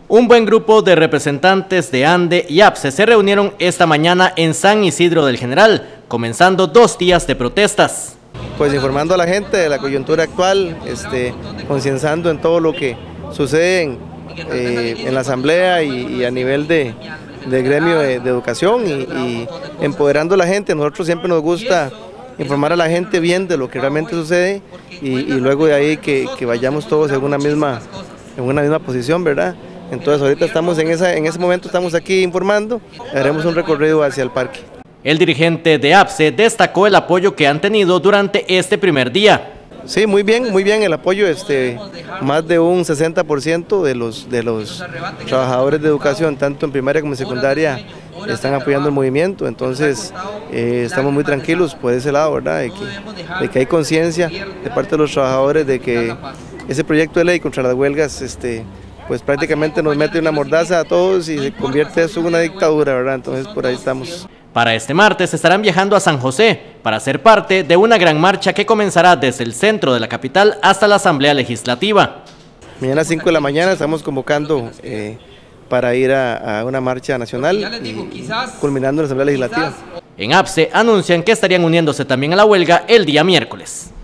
Un buen grupo de representantes de ANDE y APSE se reunieron esta mañana en San Isidro del General, comenzando 2 días de protestas. Pues informando a la gente de la coyuntura actual, concienzando en todo lo que sucede en la asamblea y a nivel de gremio de educación y empoderando a la gente. Nosotros siempre nos gusta informar a la gente bien de lo que realmente sucede y luego de ahí que vayamos todos en una misma posición, ¿verdad? Entonces ahorita estamos en ese momento estamos aquí informando, haremos un recorrido hacia el parque. El dirigente de APSE destacó el apoyo que han tenido durante este primer día. Sí, muy bien el apoyo, más de un 60% de los trabajadores de educación, tanto en primaria como en secundaria, están apoyando el movimiento, entonces estamos muy tranquilos por ese lado, ¿verdad? De que hay conciencia de parte de los trabajadores de que ese proyecto de ley contra las huelgas, pues prácticamente nos mete una mordaza a todos y se convierte eso en una dictadura, ¿verdad? Entonces por ahí estamos. Para este martes estarán viajando a San José para ser parte de una gran marcha que comenzará desde el centro de la capital hasta la Asamblea Legislativa. Mañana a 5 de la mañana estamos convocando para ir a una marcha nacional y culminando en la Asamblea Legislativa. En APSE anuncian que estarían uniéndose también a la huelga el día miércoles.